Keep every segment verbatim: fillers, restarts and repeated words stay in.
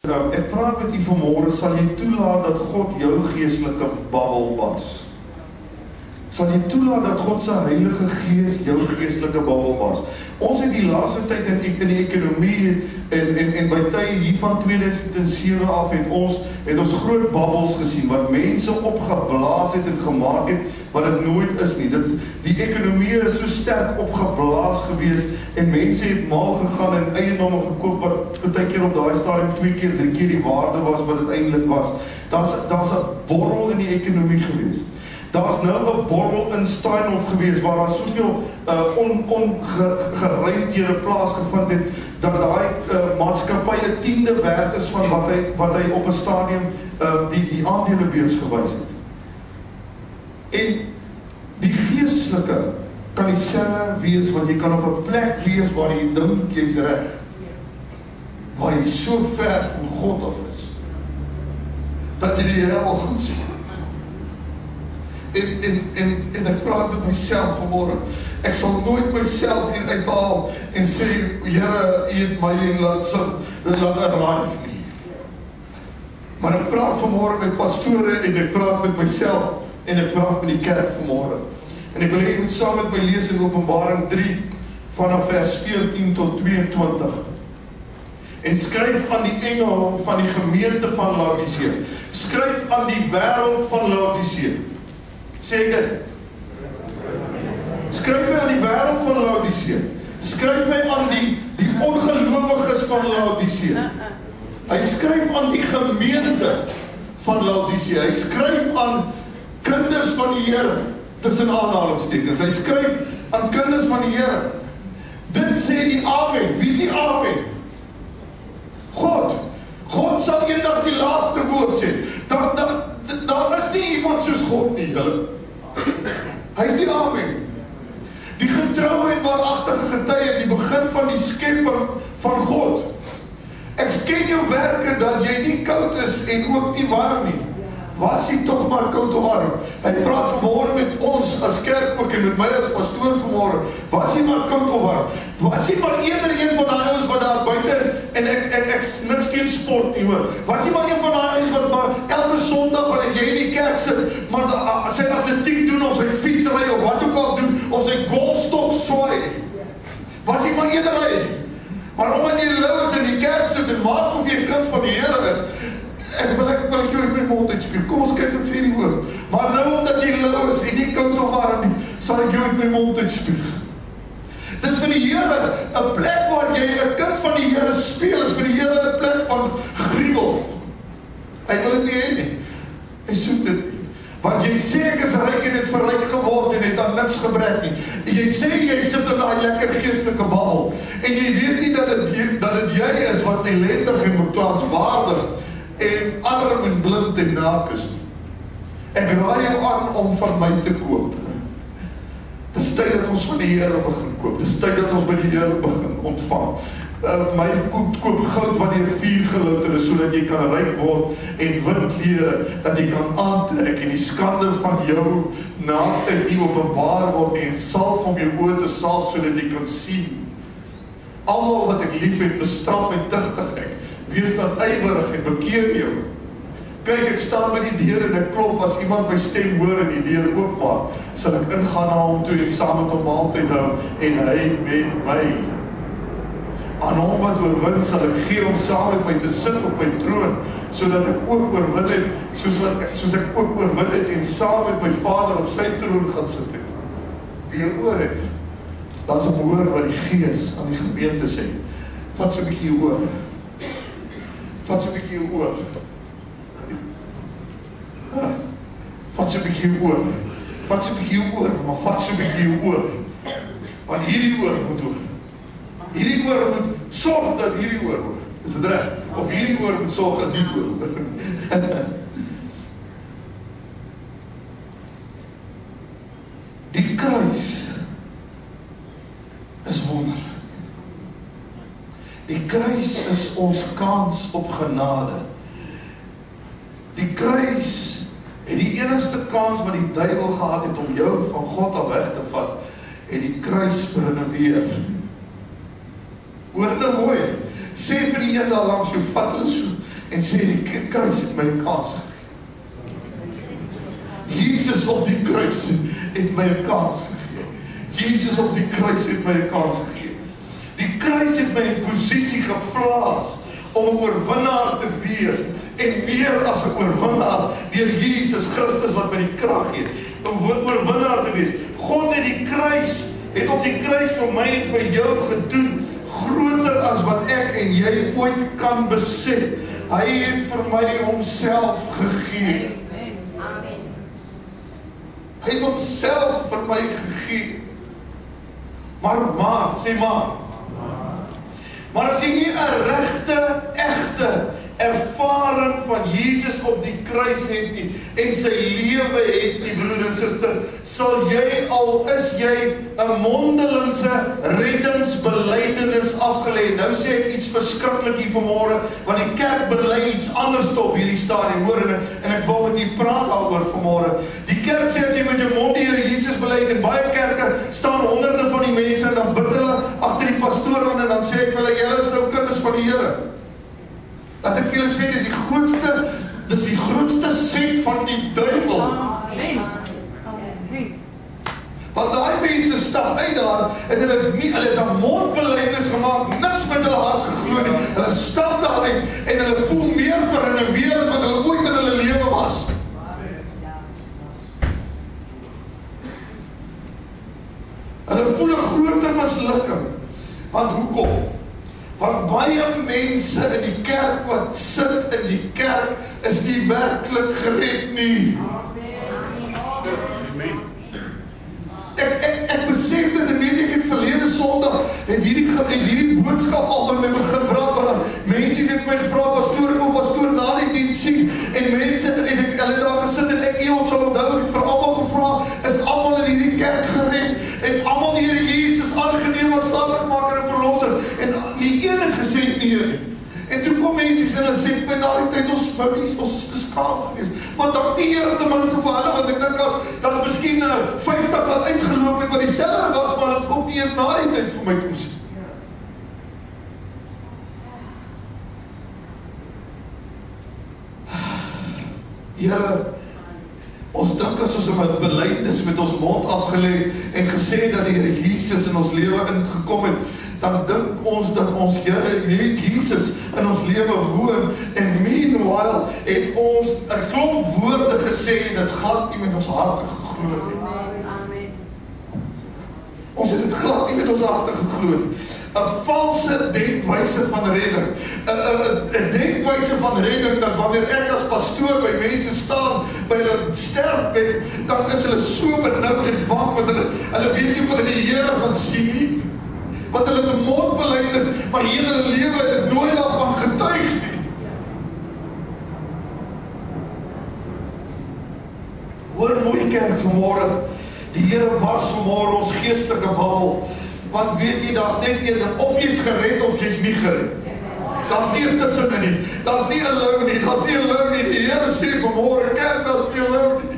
Nou, ek praat met u vanmôre, sal jy toelaat dat God jou geestelike babbel was? Sal jy toelaat dat God se Heilige Gees jou geestelike babbel was? Ons het die laaste tyd in, in die ekonomie en, en, en by tye hier van tweeduisend sewe af het ons, het ons groot babbels gesien, wat mense opgeblaas het en gemaak het, wat het nooit is nie. Dit, die ekonomie is so sterk opgeblaas gewees, en mense het mal gegaan en eiendomme gekoop, wat partykeer op daai stadium twee keer, drie keer die waarde was, wat het eintlik was. Daar's, daar's 'n borrel in die ekonomie gewees. Daar's nou 'n borrel in Steinhof gewees, waar daar soveel uh, on, ongeruimdhede plaasgevind het, dat daai uh, maatskappy 'n tiende werd is van wat hy, wat hy op 'n stadium uh, die, die aandelebeurs gewys het. En die geestelike kan dieselfde wees, want jy kan op 'n plek wees waar jy dink jy's reg, waar jy so ver van God af is, dat jy die hel gaan sien. En, en, en, en ek praat met myself vanmôre. Ek sal nooit myself hier uithaal en sê, Here, U het my laat sing, laat arrive nie. Maar ek praat vanmôre met pastore en ek praat met myself en ek praat met die kerk vanmôre. En ek wil hê jy moet saam met my lees in Openbaring drie vanaf vers veertien tot tweeëntwintig. En skryf aan die engel van die gemeente van Laodicea. Skryf aan die wêreld van Laodicea. Sê dit. Skryf hy aan die wêreld van Laodicea. Skryf hy aan die, die ongelowiges van Laodicea. Hy skryf aan die gemeente van Laodicea. Hy skryf aan kinders van die Here, tussen aanhalingstekens. Hy skryf aan kinders van die Here. Dit sê die Amen. Wie is die Amen? God. God sal eendag die laaste woord sê. Daar, daar, daar is nie iemand soos God nie, julle. Hy is die Amen. Die getroue en waaragtige getuie, die begin van die skepping van God. Ek ken jou werke dat jy nie koud is en ook nie warm nie. Was jy toch maar koud of warm? Hy praat vanmôre met ons as kerk ook en met my as pastoor vanmôre. Was jy maar koud of warm? Was jy maar eerder een van die ouens wat daar buite, en ek, ek, ek niks teen sport nie hoor. Was jy maar een van die ouens wat maar elke Sondag wanneer jy in die kerk sit, maar as sy atletiek doen of sy fietsry of wat ook al doen, of sy golfstok swaai. Was jy maar eerder hy? Maar omdat jy lou is in die kerk sit en maak of jy 'n kind van die Here is, en wil ek, wil ek jou uit my mond uitspreek. Kom ons kyk wat sê die woord. Maar nou omdat jy lou is en nie koud of warm nie, sal ek jou uit my mond uitspreek. Dis vir die Here 'n plek waar jy 'n kind van die Here speel, is vir die Here 'n plek van gruwel. Hy wil dit nie hê nie. Hy soek dit nie. Want jy sê ek is ryk en het verryk geword en het aan niks gebrek nie. En jy sê jy sit in daai lekker geestelike babbel en jy weet nie dat dit dat dit jy is wat ellendig en beklaanswaardig en arm en blind en naak is. Ek raai jou aan om van my te koop. Dis tyd dat ons van die Here begin koop. Dis tyd dat ons by die Here begin ontvang. Uh, my koop, koop goud wat deur vuur gelouter is, sodat jy kan ryk word, en wit klere dat jy kan aantrek en die skande van jou naaktheid nie openbaar word en salf om jou oë te salf sodat jy kan sien. Almal wat ek lief het, bestraf en tigtig ek. Wees dan ywerig en bekeer jou. Kyk, ek staan by die deur en ek klop, as iemand my stem hoor en die deur oopmaak, sal ek ingaan na hom toe en saam met hom maaltyd hou en hy met my. Aan hom wat oorwin sal ek gee om saam met my te sit op my troon, sodat ek ook oorwin het, soos, wat ek, soos ek ook oorwin het en saam met my Vader op sy troon gaan sit het. Wie jy oor het, laat hom hoor wat die Gees aan die gemeente sê. Vat so 'n bietjie oor. Vat so 'n bietjie oor. Vat so 'n bietjie oor. Vat so 'n bietjie oor, maar vat so 'n bietjie oor. Want hierdie oor moet oor. Hierdie oor moet sorg dat hierdie oor hoor. Is dit reg? Of hierdie oor moet sorg dat die oor hoor. Die kruis is wonderlik. Die kruis is ons kans op genade. Die kruis het die enigste kans wat die duiwel gehad het om jou van God af weg te vat, en die kruis verinneweer. Hoor dit mooi. Sê vir die een daar langs jou, vat hulle so, en sê die kruis het my 'n kans gegee. Jesus op die kruis het my 'n kans gegee. Jesus op die kruis het my 'n kans gegee. Die kruis het my in posisie geplaas om 'n oorwinnaar te wees en meer as 'n oorwinnaar deur Jesus Christus wat my die krag gee om 'n oorwinnaar te wees. God het die kruis het op die kruis vir my en vir jou gedoen groter as wat ek en jy ooit kan besef. Hy het vir my homself gegee. Amen. Hy het homself vir my gegee. Maar maar, sê maar. Maar as jy nie 'n regte, egte ervaring van Jesus op die kruis het nie en sy lewe het nie, broer en suster, sal jy al is jy 'n mondelingse reddingsbelydenis afgelê. Nou sê ek iets verskriklik hier vanmôre, want die kerk bely iets anders op hierdie stadium, hoor, en, en ek wil met u praat daaroor vanmôre. Die kerk sê as jy met jou mond die Here Jesus bely het, en baie kerke staan honderde van die mense en dan bid hulle agter die pastoor aan en dan sê ek vir hulle, julle is nou kinders van die Here. Laat ek vir julle sê, dis die grootste, dis die grootste set van die duiwel. Amen. Want daai mense stap uit daar en hulle het nie, hulle het 'n mondbelydenis gemaak, niks met hulle hart geglo nie. Hulle stap daar uit en hulle voel meer verrenouveer as wat hulle ooit in hulle lewe was. Hulle voel 'n groter mislukking. Want hoekom? Want baie mense in die kerk wat sit in die kerk is nie werklik gered nie. Ek, ek, ek besef dit en weet ek het verlede Sondag het hierdie, het hierdie boodskap al by my begin praat, want mense het my gevra, pastoor, ek wil pastoor na die diens sien, en mense, en ek, hulle daar gesit en ek eeuw sal onthou, ek het vir almal gevra, is almal in hierdie kerk gered, en almal die Here Jesus aangeneem as saligmaker en verlosser, en nie een het gesê nee. En toe kom mense en hulle sê, by na die tyd ons families, ons is te skaam geweest. Maar dank die Here ten minste vir hulle, want ek dink as, dat is miskien uh, vyftig wat uitgeloop het, wat die selwe was, maar dat kom nie eens na die tyd vir my kom sien. Here, ons dink as ons 'n belydenis met ons mond afgelê en gesê dat die Here Jesus in ons lewe ingekom het, dan dink ons dat ons Here Jesus in ons lewe woon, en meanwhile het ons 'n klomp woorde gesê en dit glad nie met ons harte geglo nie. Ons het dit glad nie met ons harte geglo nie. 'n valse denkwyse van redding. 'n 'n 'n denkwyse van redding dat wanneer ek as pastoor by mense staan by hulle sterfbed, dan is hulle so benoud en bang want hulle hulle weet nie of hulle die Here gaan sien nie. Want hulle het 'n mondbelydenis, maar hele hulle lewe het dit nooit daarvan getuig nie. Hoor mooi kerk vanmôre, die Here bars vanmôre ons geestelike babbel. Want weet jy, daar's net een ding, of jy's gered of jy's nie gered. Daar's nie 'n tussenin nie. Daar's nie 'n lou nie. Daar's nie 'n lou nie. Die Here sê vanmôre, kerk, daar's nie 'n lou nie.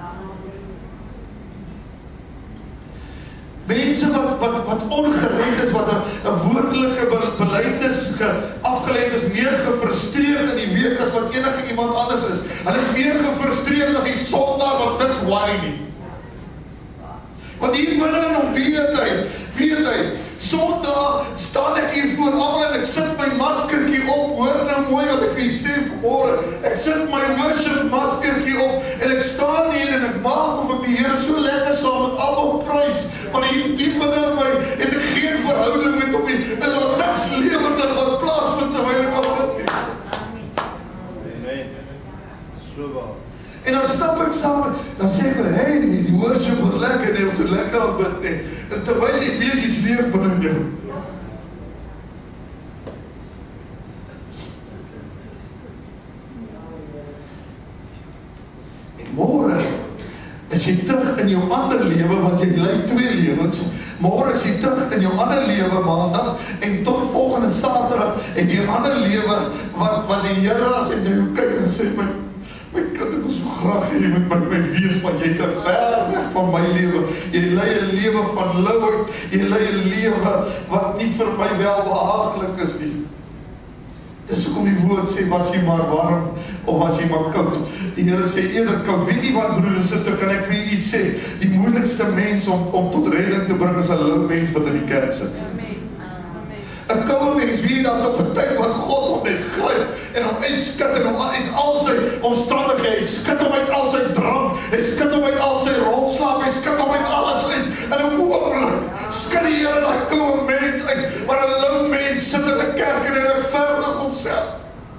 Mense wat wat wat ongered is, wat 'n 'n woordelike be, belydenis afgelê het, is meer gefrustreerd in die week as wat enige iemand anders is. Hulle is meer gefrustreerd as die Sondag wat niks worry nie. Want hier binne in hom weet hy, weet hy, Sondag staan ek hier voor almal en ek sit my maskertjie op, hoor nou mooi wat ek vir jy sê vanmôre, ek sit my worship maskertjie op, en ek staan hier en ek maak of ek die Here so lekker saam met almal prys, maar hier diep binne in my, het ek geen verhouding met hom nie, is daar niks lewendig wat plaasvind terwyl ek al bid nie. Amen. So waar. En dan stap ek saam, dan sê ek, hey, die worship was lekker, nee, ons het lekker aan bid, nee. En terwyl ek weet, die is leeg binne jou. En môre is jy terug in jou ander lewe, want jy lei twee lewens. Môre is jy terug in jou ander lewe maandag, en tot volgende Saterdag het jy 'n ander lewe, wat, wat die Here as hy nou kyk en sê, my, my kind, ek wil so graag hê jy moet met my wees, maar jy te ver weg van my lewe. Jy lei 'n lewe van louheid, jy lei 'n lewe wat nie vir my welbehaaglik is nie. Dis hoekom die woord sê, was jy maar warm, of was jy maar koud. Die Here sê eerder koud. Weet jy wat, broer en suster, kan ek vir jy iets sê? Die moeilikste mens om, om tot redding te bring, is 'n lou mens wat in die kerk sit. 'n koue mens, wie daar so 'n tyd wat God hom net gryp en hom uitskit en hom uit al sy omstandighede, hy skit hom uit al sy drank, hy skit hom uit al sy rondslaap, hy skit hom uit alles uit. In 'n oomblik skit die Here daai koue mens uit, maar 'n lou mens sit in 'n kerk en hy regverdig homself.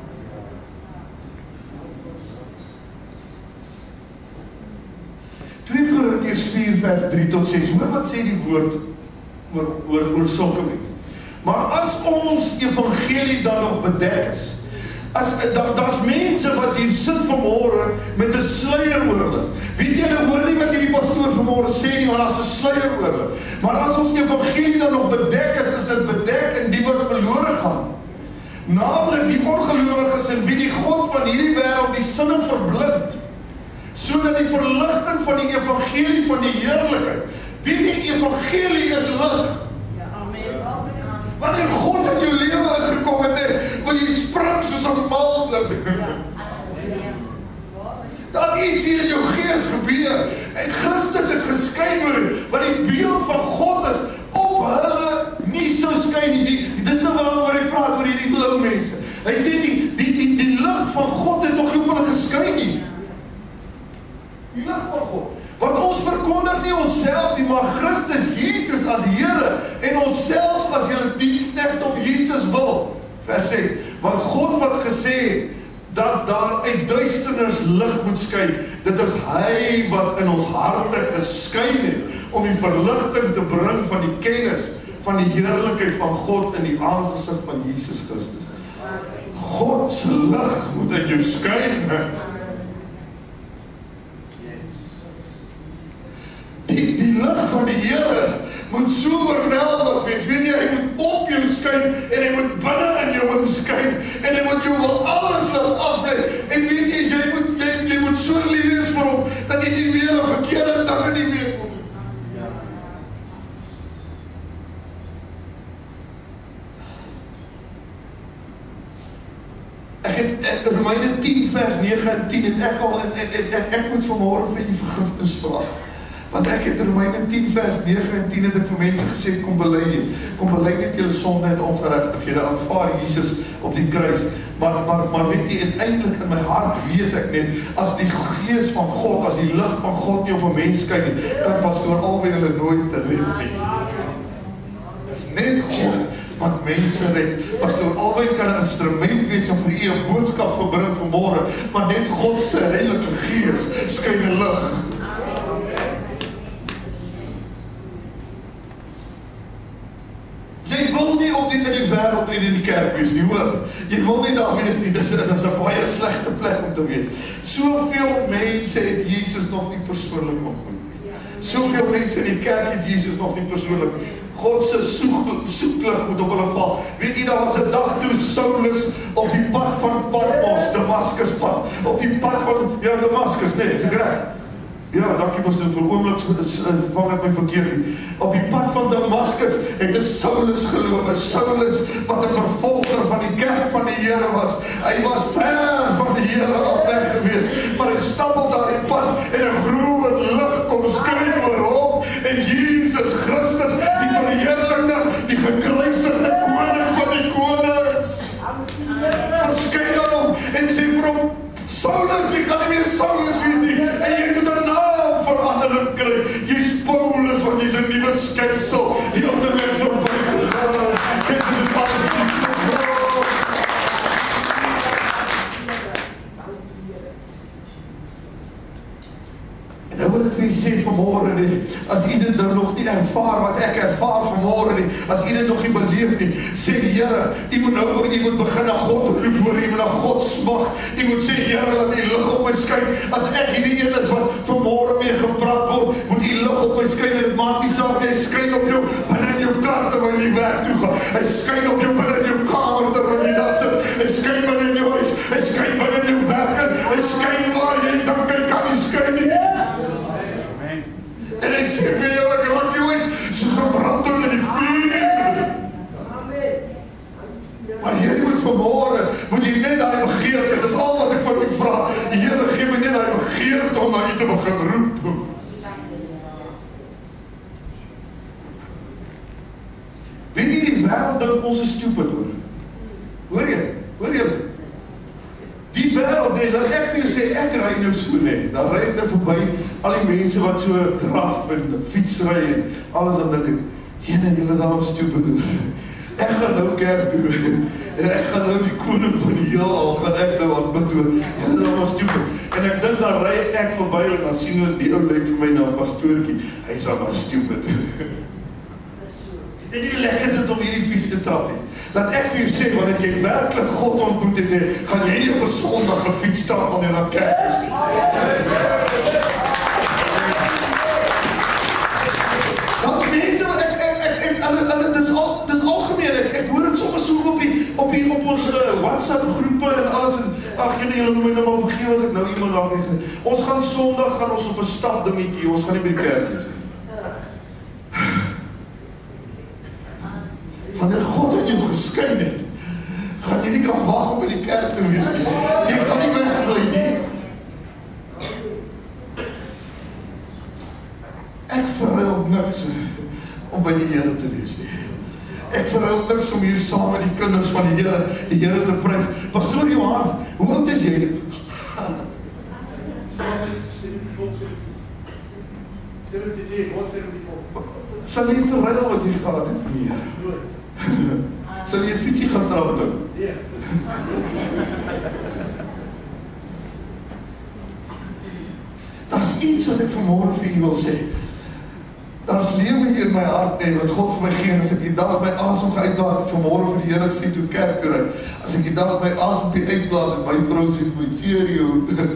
twee Korintiërs vier vers drie tot ses. Hoor wat sê die woord oor oor oor sulke mense. Maar as ons evangelie dan nog bedek is, as dan daar's mense wat hier sit vanmôre met 'n sluier oor hulle. Weet jy, hulle hoor nie wat hierdie pastoor vanmôre sê nie, want daar's 'n sluier oor hulle. Maar as ons evangelie dan nog bedek is, is dit bedek in die wat verlore gaan. Naamlik die ongelowiges en wie die God van hierdie wêreld die sinne verblind, sodat die verligting van die evangelie van die heerlikheid. Weet jy, evangelie is lig. Wanneer God in jou lewe ingekom het, wil jy spring soos 'n maalblik. Dat iets hier in jou gees gebeur. En Christus het geskyn oor, want die beeld van God is op hulle nie so skyn nie. Die, dis nou waaroor hy praat, oor hierdie lou mense. Hy sê die, die, die, die lig van God het nog nie op hulle geskyn nie. Die lig van God. Want ons verkondig nie onsself nie, maar Christus Jesus as Here en onsself as julle diensknegte om Jesus wil. Vers ses. Want God wat gesê het dat daar uit duisternis lig moet skyn, dit is hy wat in ons harte geskyn het om die verligting te bring van die kennis van die heerlikheid van God in die aangesig van Jesus Christus. God se lig moet in jou skyn. Die, die lig van die Here moet so oorweldig wees. Weet jy, hy moet op jou skyn en hy moet binne in jou inskyn en hy moet jou wel alles laat aflei. En weet jy, jy moet, jy, jy moet so lief wees vir hom dat jy nie weer 'n verkeerde dinge nie meer kom. Ek het Romeine tien vers nege en tien het ek al en, en, en, en ek moet vanmôre vir u vergifnis vra. Want ek het Romeine tien vers nege en tien het ek vir mense gesê, kom bely jy, kom bely net julle sonde en ongeregtighede, aanvaar Jesus op die kruis. Maar, maar, maar weet jy, uiteindelik in my hart weet ek net, as die gees van God, as die lig van God nie op 'n mens skyn nie, dan pastoor albei hulle nooit te red nie. Dis net God wat mense red. Pastoor albei kan 'n instrument wees om vir u 'n boodskap te bring vanmôre, maar net God se Heilige Gees skyn 'n lig. Jy wil nie op die in die wêreld en in die kerk wees nie, hoor. Jy wil nie daar wees nie, dis, dis 'n baie slegte plek om te wees. Soveel mense het Jesus nog nie persoonlik ontmoet. Soveel mense in die kerk het Jesus nog nie persoonlik. God se soeklig moet op hulle val. Weet jy, daar was 'n dag toe Saulus op die pad van Patmos, Damaskus pad, op die pad van, ja, Damaskus, nee, is ek reg? Ja, dankie pastoor, vir oomblik vang ek my verkeerd nie. Op die pad van Damaskus het 'n Saulus geloop, 'n Saulus wat 'n vervolger van die kerk van die Here was. Hy was ver van die Here af weg gewees, maar hy stap op daardie pad en 'n groot lig kom skyn oor hom en Jesus Christus, die verheerlikte, die gekruisigde koning van die konings, verskyn aan hom en sê vir hom, Saulus, jy gaan nie meer Saulus wees nie, en jy moet 'n naam verandering kry. Jy's Paulus, want jy's 'n nuwe skepsel. Die ander het verby gegaan. Kyk dit pas. En nou wil ek vir u sê vanmôre nie, as u dit nou nog nie ervaar wat ek ervaar vanmôre nie, as u dit nog nie beleef nie, sê die Here, u moet nou, u moet begin na God roep, hoor, u moet na God smag, u moet sê, Here, laat u lig op my skyn, as ek hierdie een is wat vanmôre mee gepraat word, moet u lig op my skyn, en dit maak nie saak, hy skyn op jou, binne in jou kar terwyl jy werk toe gaan, hy skyn op jou binne in jou kamer terwyl jy daar sit, hy skyn binne in jou huis, hy skyn binne in jou werk, hy skyn waar jy dink hy kan nie skyn nie. En hy sê vir jou, ek raak jou uit, soos 'n brandhout in die vuur. Maar jy moet vanmôre dink ons is stupid hoor. Hoor jy? Hoor jy? Die wêreld, nee, dat ek vir jou sê, ek ry nou so net, dan ry ek nou verby al die mense wat so draf en fietsry en alles, dan dink ek, jene, jylle daar is stupid hoor. Ek gaan nou kerk doen, en ek gaan nou die koning van die heelal, gaan ek nou aanbid hoor, jylle daar was stupid. En ek dink, dan ry ek verby, en dan sien hulle die ou lyk vir my na een pastoortjie, hy is al maar stupid. Dit is nie lekker sit om hierdie fiets te trap nie. Laat ek vir jou sê, wanneer jy werkelijk God ontmoet het, gaan jy nie op een Sondag een fiets trap wanneer jy na kerk is nie. Dat is mense wat ek, ek, ek, ek, en, en, dit is, al, dit is algemeen, ek, ek hoor het soms so op, die, op, die, op ons uh, WhatsApp groepe en alles, en, ach jylle, jylle moet my nou maar vergeef as ek nou iemand daar nie. Ons gaan Sondag, gaan ons op een stapdingiekie, ons gaan nie by die kerk nie. Wanneer God in jou geskyn het, gaan jy nie kan wag om by die kerk te wees nie. Jy gaan nie weggebly nie. Ek verruil niks om by die Here te wees nie. Ek verruil niks om hier saam met die kinders van die Here, die Here te prys. Pastoor Johan, hoe oud is jy? Sal jy verruil wat jy gehad het meer? Sal jy fietsie gaan trap nou? Ja. Dat is iets wat ek vanmorgen vir jy wil sê. Dat is lewe hier in my hart, nee, wat God vir my gee, as ek die dag my asem geuitlaat, vanmorgen vir die Here sê toe kerk toe ry, as ek die dag my asem die uitblaas, en my vrou sê vir my teerio,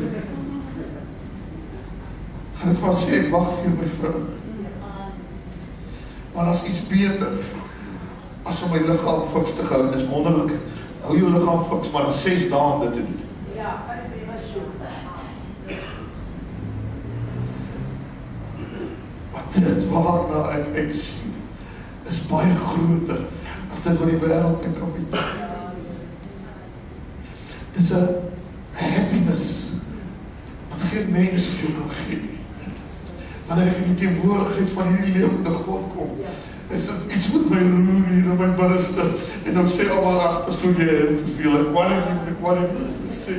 gaan ek van sê, ek wacht vir my vrou. Maar dat is iets beter, as om my lichaam fiks te hou, dit is wonderlik, hou jou lichaam fiks, maar dat is ses dae om dit te doen. Ja, maar dit waarna ek uitsien, is baie groter, as dit wat die wêreld my kan bied. Dit is een happiness, wat geen mens vir jou kan gee. Wanneer ek in die teenwoordigheid van hierdie lewende God kom, is dit iets wat my roer hier in my binneste, en nou sê allemaal, ach, pastoor, jy heel te veel, ek wat ek moet, ek wat ek moet sê.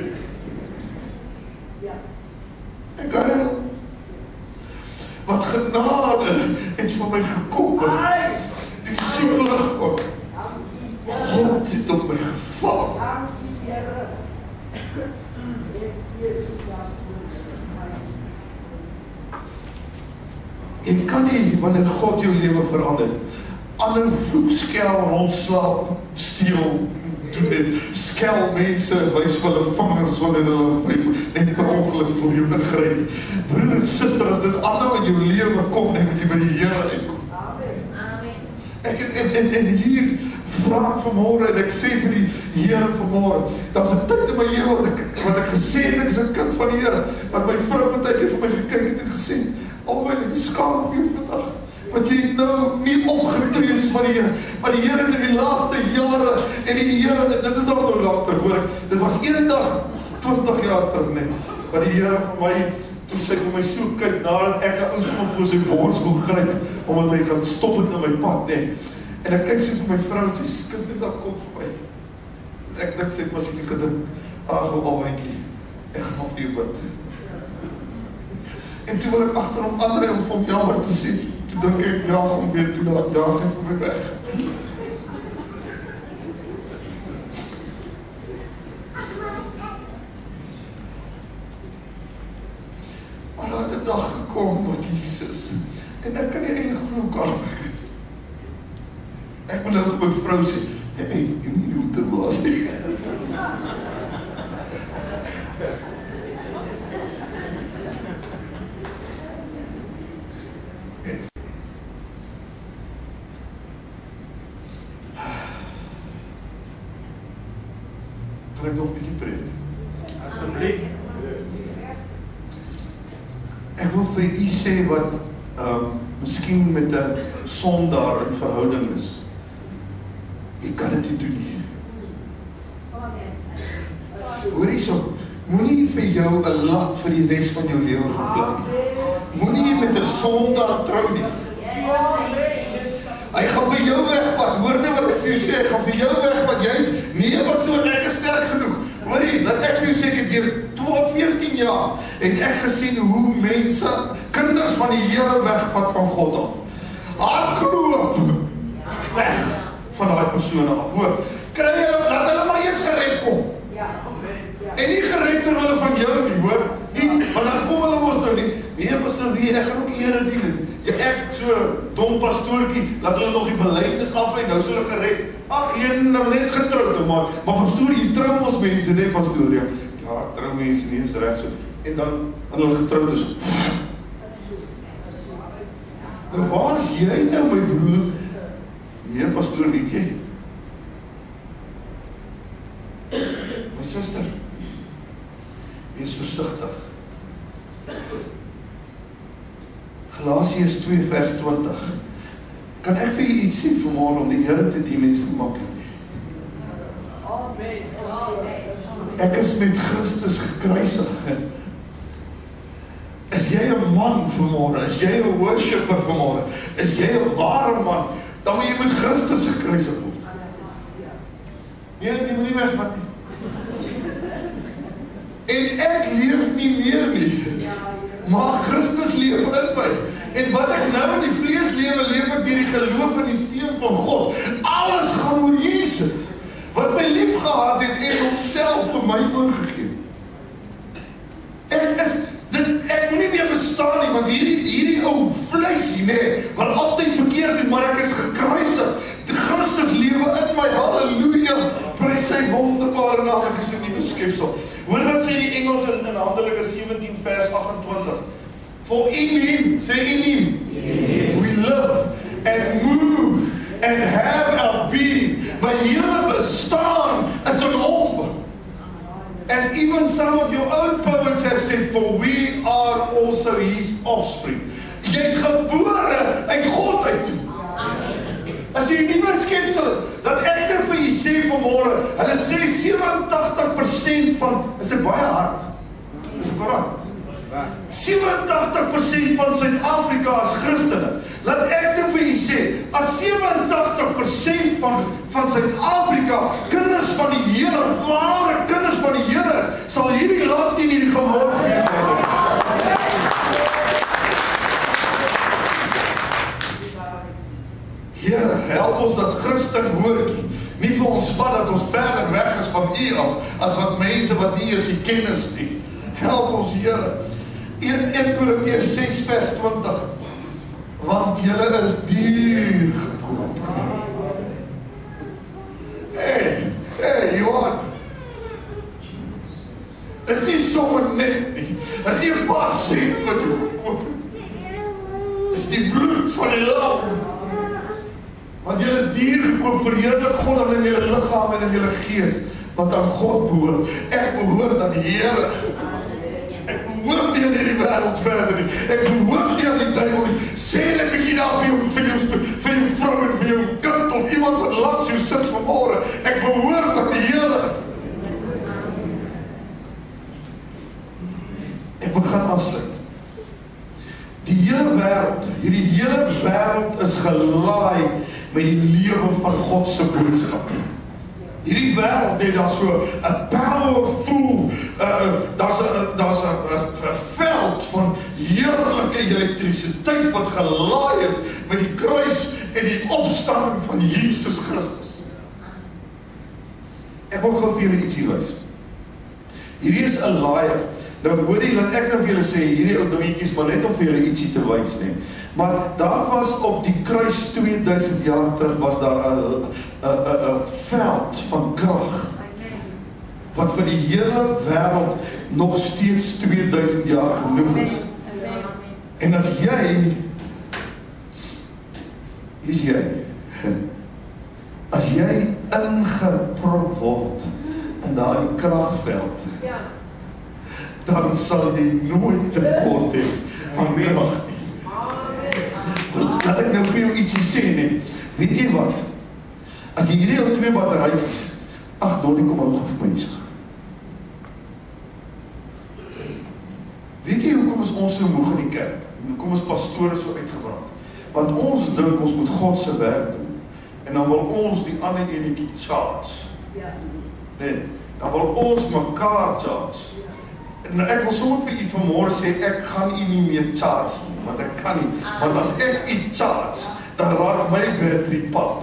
Ek huil, wat genade het van my gekom, die siekelig ook, God het op my geval. Jy kan nie, wanneer God jou lewe verander, ander vloek, skel, rondslaap, steel, doen dit, skel mense, wys hulle vingers, wanneer hulle net per ongeluk vir jou ingryp. Broer en sister, as dit ander in jou lewe kom, dan moet jy by die Here uitkom. Ek het, en, en, en hier vraag vanmorgen, en ek sê vir die Here vanmorgen, daar is een tyd in my lewe, wat ek, wat ek gesê het, ek is een kind van die Here, wat my vrou met tyd vir my gekyk het en gesê het, alweer ek skaam vir jou vandag, want jy nou nie opgetree is van die Here, maar die Here het in die laaste jare, en die Here, dit is nog nou lang terug, hoor ek, dit was een dag, twintig jaar terug net, wat die Here vir my, toe sy vir my so kyk, nadat ek een ousman voor sy bors wil gryp, omdat hy gaan stop het in my pad, nee, en ek kyk sy vir my vrou, en sy sê, kind, dit dat kom vir my, ek dink sy het maar sy die gedink, Agel alwinkie, ek gaan vir jou bid, en toe wil ek achter hom andere om vir hom jammer te sê, toe dink ek, jaag hom weer toe, dat jaag hy vir my weg. Maar daar het een dag gekom met Jesus, en ek kan nie enig geloof karwek is. Ek moet nou vir my vrou sê, hey, jy moet nie hoe te blaas nie. Kan ek nog een bykie preek? Asseblief. Ek wil vir u sê wat um, miskien met een sondaar in verhouding is. Jy kan dit nie doen nie. Hoor jy so, moet nie vir jou een lat vir die rest van jou leven gaan plan. Moet nie met een sondaar trou nie. Hy gaan vir jou wegvat, hoor nie wat ek vir jou sê, ek gaan vir jou weg van juis, nee pastoor, ek is sterk genoeg. Hoorie, laat ek vir jou sê, ek het deur twaalf, veertien jaar, het ek gesien hoe mense, kinders van die Here wegvat van God af. Hardloop weg van daai persone af. Hoor, kry hulle, laat hulle maar eers gered kom. En nie gered terwille van jou nie, hoor. Nie, want dan kom hulle ons nou nie. Nee, pastoor, nee, ek gaan ook die Here dien. Ja, ek so dom pastoortjie, laat hulle nog die belydenis aflei, nou is hulle gered. Ag, jy nou net getroud, maar, maar pastoor, jy trou ons mense, nee, pastoor, ja. Ja, trou mense nie, is recht so. En dan, en hulle getroud is. Nou, waar is jy nou, my broer? Nee, pastoor, weet jy? My suster, wees versigtig. Galasiërs twee vers twintig. Kan ek vir jy iets sê vanmorgen om die Here te dien mense maklik nie? Ek is met Christus gekruisig. Is jy 'n man vanmorgen? Is jy 'n worshipper vanmorgen? Is jy 'n ware man? Dan moet jy met Christus gekruisig word. Nee, jy moet nie wegvat nie. En ek leef nie meer nie. Maar Christus leef in my. En wat ek nou in die vlees lewe, leef ek deur die geloof in die Seun van God. Alles gaan oor Jesus. Wat my lief gehad het en homself vir my oorgegee. Ek is, dit, ek moet nie meer bestaan nie, want hierdie, hierdie ou vleis hier, nee, wat altyd verkeerd doen, maar ek is gekruisig. Die Christus lewe in my, halleluja. Prys sy wonderbare naam, ek is 'n nuwe skepsel. Hoor wat sê die Engels in, in Handelinge sewentien vers agt-en-twintig. For in him, say in him, yeah. We live and move and have our being. My hele bestaan is in hom. As even some of your own poets have said, for we are also his offspring. Jy's gebore uit God uit. As jy nie meer skepsel is, dat ek nou vir jy sê vanmorgen, hulle sê sewentig persent van, is dit baie hard? Is dit korrek? sewentig persent van Suid-Afrika is Christene. Laat ek nou vir jy sê, as sewentig persent van, van Suid-Afrika kinders van die Here, ware kinders van die Here, sal hierdie land nie die gemors wees word. Here, help ons dat Christen woordjie nie vir ons vat dat ons verder weg is van U af, as wat mense wat nie eens die kennis nie. Help ons, Here. Eerste Korintiërs ses vers twintig. Want julle is duur gekoop. Hey, hey, Johan. Is nie sommer net nie. Is nie 'n paar sent wat jy gekoop het. Is die bloed van die lam. Want julle is duur gekoop, verheerlik God dan in julle liggaam en in julle gees, wat aan God behoort. Ek behoort aan die Here. Ek behoort nie aan hierdie wêreld verder nie. Ek behoort nie aan die duiwel nie. Sê net 'n bietjie daar vir jou, vir jou, vir jou vrou en vir jou kind of iemand wat langs jou sit vanmôre. Ek behoort aan die Here. Ek begin afsluit. Die hele wêreld, hierdie hele wêreld is gelaai met die lewe van God se boodskap. Hierdie wêreld het daar so 'n powerful, uh, daar's 'n daar's 'n veld van heerlike elektrisiteit wat gelaai het met die kruis en die opstanding van Jesus Christus. Ek wil gou vir julle ietsie wys. Hierdie is 'n laaier. Nou hoorie, laat ek nou vir julle sê, hierdie ou dingetjies, maar net om vir julle ietsie te wys, nee. Maar daar was op die kruis twee duisend jaar terug, was daar 'n 'n 'n veld van krag, wat vir die hele wêreld nog steeds twee duisend jaar genoeg is. En as jy, is jy, as jy ingeprop word in daardie kragveld, dan sal jy nooit tekort hê aan krag nie. Laat ek nou vir jou ietsie sê nie. Weet jy wat? As jy hierdie ou twee batterytjies, ag Donnie, kom hou vir my. Weet jy hoekom is ons so moeg in die kerk? Hoekom is pastore so uitgebrand? Want ons dink ons moet God se werk doen. en dan wil ons die ander enetjie charge. Nee, dan wil ons mekaar charge. En ek wil sommer vir u vanmôre sê, ek gaan u nie meer charge nie, want ek kan nie, want as ek u charge, dan raak my battery pap.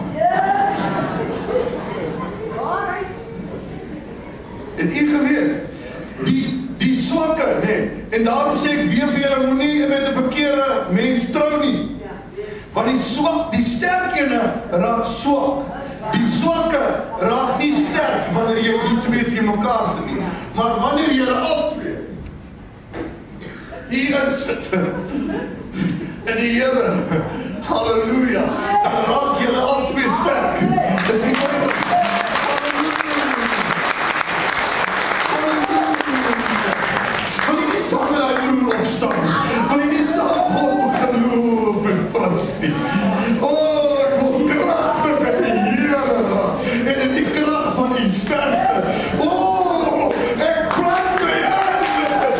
Het u geweet, die, die swakke, nee, en daarom sê ek weer vir julle, moenie met 'n verkeerde mens trou nie, want die swak, die sterk ene raak swak, die swakke raak nie sterk, wanneer jy die twee teen mekaar sit nie, maar wanneer julle al twee hier sit, en die Here, halleluja, dan raak julle al twee sterk. Dis die Bybel. Wil jy nie saam met daai broer opstaan? Wil jy nie saam God geloof en prys nie? O, ek wil kragtig in die Here raak, en in die krag van die sterkte. O, ek plant my hande.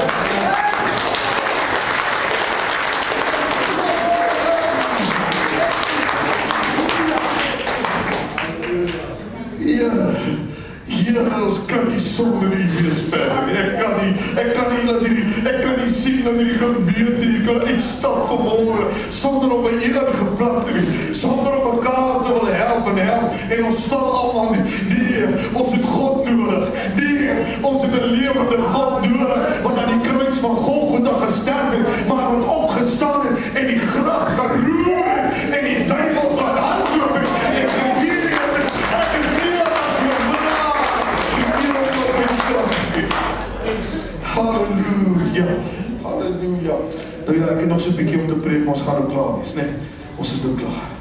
Here, Here, ons kan nie sonder U wees verder. Ek kan nie, ek kan nie dat hierdie, ek kan nie sien dat hierdie gemeente hier kan uitstap vanmôre sonder om by U ingeplant te wees, sonder om mekaar te wil help en help. En ons val almal nie. Nee, ons het God nodig. Nee, ons het 'n lewende God nodig wat aan die kruis van Golgotha gesterf het, maar wat opgestaan het en die graf geroer het en die duiwels laat hardloop het en geweer het. Ek is meer as vandaag. Halleluja, halleluja. Nou ja, ek het nog so 'n bietjie om te preek, maar ons gaan nou klaar wees, né? Nee, ons is nou klaar.